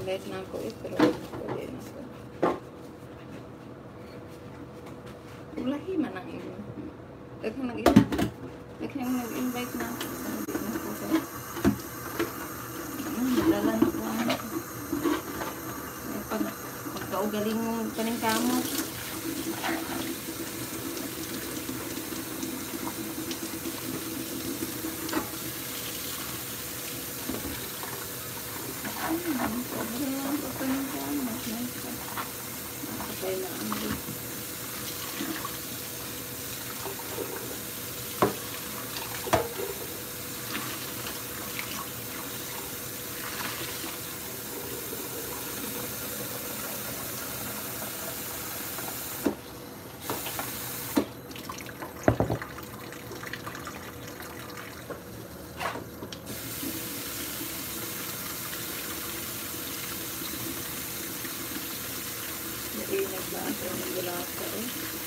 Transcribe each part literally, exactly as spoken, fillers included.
invite na ako eh, pero pwede na ako. Ulahi man ang iyo. Daghang nag-invite. Daghang nag-invite na ako. Sabi na ako sa... Ano, nadala na ko ano. Eh, pag, pagkaugaling mo kaning kamot. Nagbasa ng bulasa eh.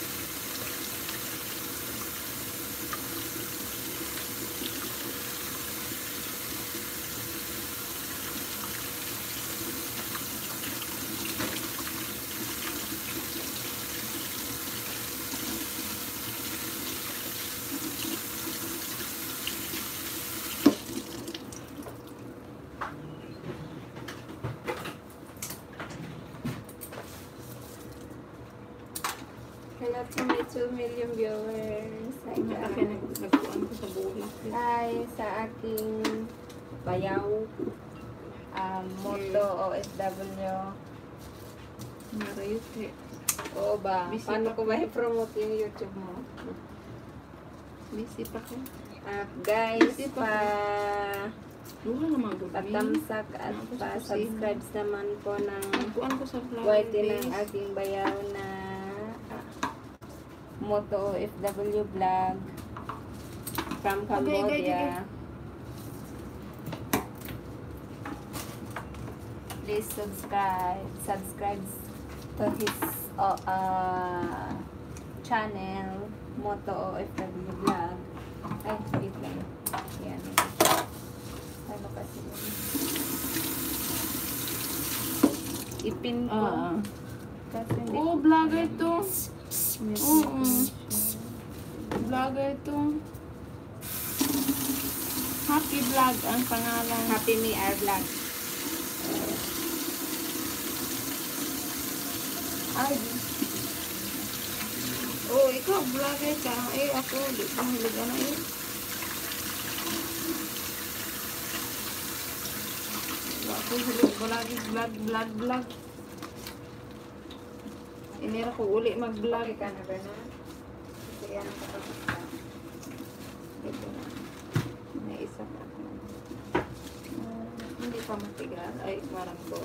Hello to my two million viewers. Hi, Akin nagkuhan ko sa bulak. Hi sa aking bayaw. Um, Moto O F W. Narayot eh. Oo ba? Busy Paano pa ko ba i-promote yung YouTube mo? Busy pa ko. Uh, guys, Busy pa pa Luha naman ko. patamsak at pa-subscribe naman po ng Nagkuhan ko sa flower Y T ng base. aking bayaw na ah, Moto O F W vlog from Okay, okay, okay. Cambodia. Please subscribe. Subscribe to his uh, uh, channel Moto O F W vlog. Ay, wait lang. Yan. Ano kasi yun? Ipin ko. Ah. Kasi hindi Oh, ko- vlogger to. Miss Oo. ko. Vlogger to. Happy Vlog ang pangalan. Happy Me Our Vlog. Ay. Oh, ikaw vlogger ka. Eh, ako, di ko hiligan na yun. Ako hilig vlog, vlog, vlog, vlog. Inira ko uli mag-vlog. Okay ka na ba na? Kasi yan ang kapatid ka. Ito na. May isa pa. Uh, hindi pa matigas. Ay, maranggo.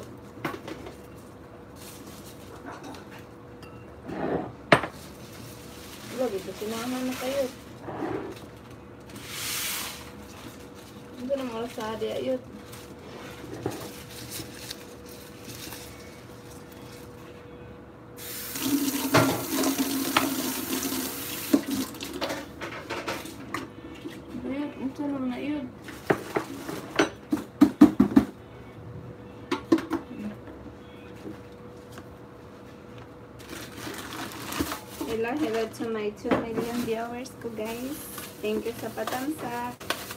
Wala, dito sinama na kayo. Ito na mga sadi ayot. Ayot, ito naman na yun. Hello, hello to my two million viewers ko guys. Thank you sa patamsak.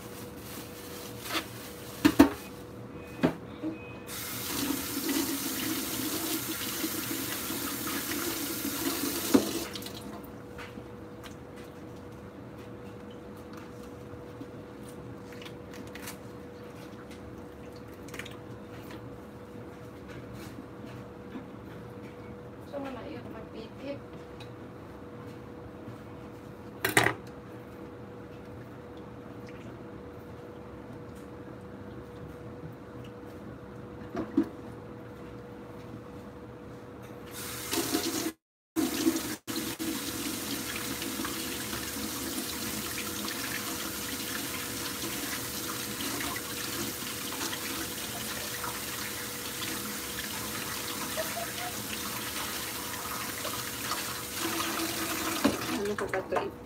So, wala yun, magpipip. Ano ko ba ito